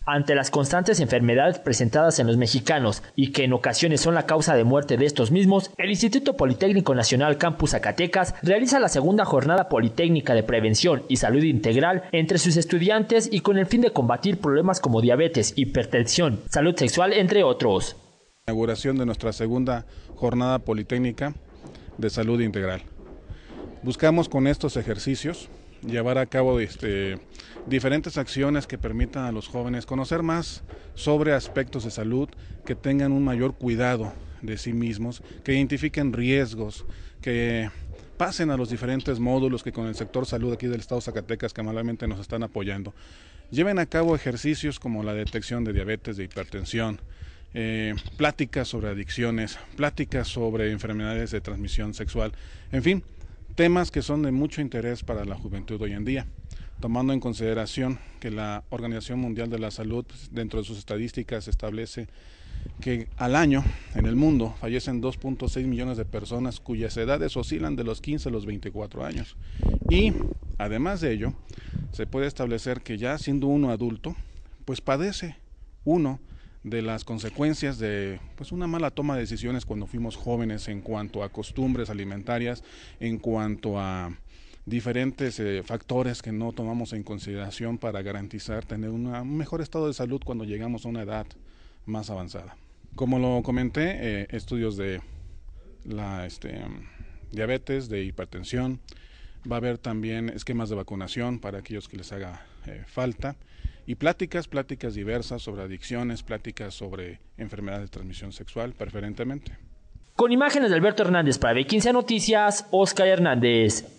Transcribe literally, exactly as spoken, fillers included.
Ante las constantes enfermedades presentadas en los mexicanos y que en ocasiones son la causa de muerte de estos mismos, el Instituto Politécnico Nacional Campus Zacatecas realiza la segunda jornada politécnica de prevención y salud integral entre sus estudiantes y con el fin de combatir problemas como diabetes, hipertensión, salud sexual, entre otros. Inauguración de nuestra segunda jornada politécnica de salud integral. Buscamos con estos ejercicios llevar a cabo este, diferentes acciones que permitan a los jóvenes conocer más sobre aspectos de salud, que tengan un mayor cuidado de sí mismos, que identifiquen riesgos, que pasen a los diferentes módulos que con el sector salud aquí del estado de Zacatecas que amablemente nos están apoyando. Lleven a cabo ejercicios como la detección de diabetes, de hipertensión, eh, pláticas sobre adicciones, pláticas sobre enfermedades de transmisión sexual, en fin, temas que son de mucho interés para la juventud hoy en día, tomando en consideración que la Organización Mundial de la Salud, dentro de sus estadísticas, establece que al año en el mundo fallecen dos punto seis millones de personas cuyas edades oscilan de los quince a los veinticuatro años. Y además de ello, se puede establecer que ya siendo uno adulto, pues padece uno de las consecuencias de pues una mala toma de decisiones cuando fuimos jóvenes en cuanto a costumbres alimentarias, en cuanto a diferentes eh, factores que no tomamos en consideración para garantizar tener una, un mejor estado de salud cuando llegamos a una edad más avanzada. Como lo comenté, eh, estudios de la este, diabetes, de hipertensión, va a haber también esquemas de vacunación para aquellos que les haga eh, falta, y pláticas, pláticas diversas sobre adicciones, pláticas sobre enfermedades de transmisión sexual, preferentemente. Con imágenes de Alberto Hernández para B quince Noticias, Oscar Hernández.